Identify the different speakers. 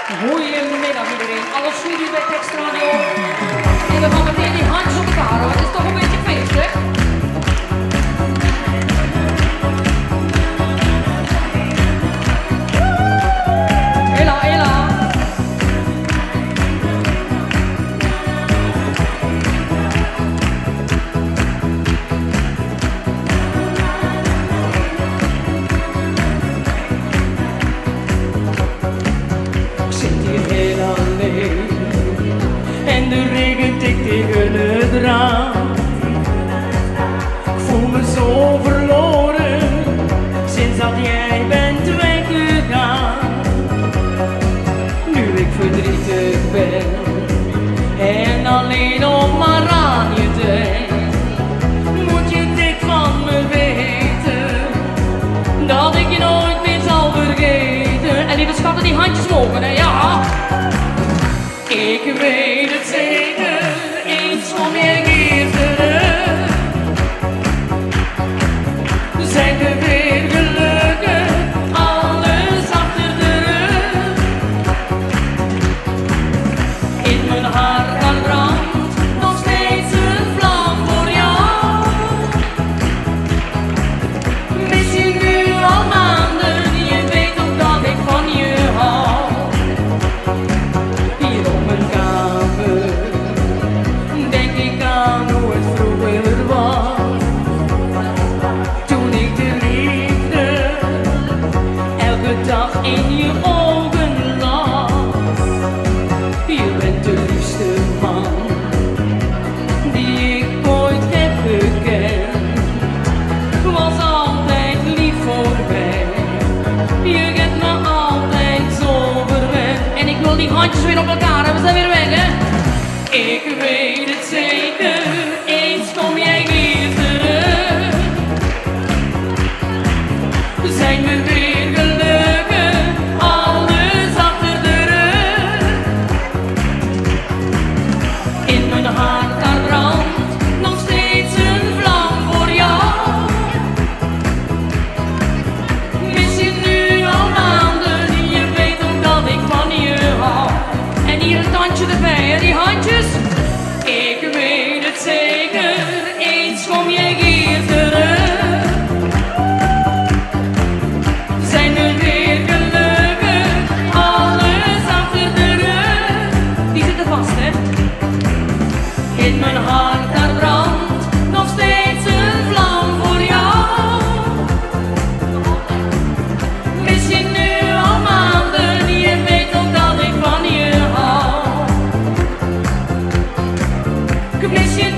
Speaker 1: Goedemiddag iedereen, alles goed hier bij Textradio. En we gaan meteen die handjes op elkaar, want het is toch een beetje feestig. Hela, hela.
Speaker 2: En de regen tikt tegen het raam. Ik voel me zo verloren sinds dat jij bent weggegaan. Nu ik verdrietig ben en alleen nog maar aan je denk, moet je dit van me weten, dat ik je nooit meer zal vergeten.
Speaker 1: En lieve schatten, die handjes mogen, hè? Ja.
Speaker 2: Ik weet het zeker, eens kom jij hier terug. Zijn we weer gelukkig, alles achter de rug. In mijn hart aan brandt nog steeds een vlam voor jou. Mis je nu al maanden, je weet ook dat ik van je hou. In je ogen lag. Je bent de liefste man die ik ooit heb gekend. Was altijd lief voor mij. Je hebt me altijd zo verwend.
Speaker 1: En ik wil die handjes weer op elkaar hebben, we zijn weer weg, hè?
Speaker 2: Ik weet het zeker, eens kom jij weer terug. Zijn we weer gelukkig, alles achter de rug. In mijn hart daar brandt nog steeds een vlam voor jou. Mis je nu al maanden, je weet ook dat ik van je hou.
Speaker 1: En hier een tandje erbij, hè? Die handjes.
Speaker 2: Ik weet het zeker, eens kom jij hier terug. Zijn we weer gelukkig, alles achter de rug.
Speaker 1: Die zitten vast, hè?
Speaker 2: In mijn hart daar brandt nog steeds een vlam voor jou. Mis je nu al maanden, je weet ook dat ik van je hou. Ik mis je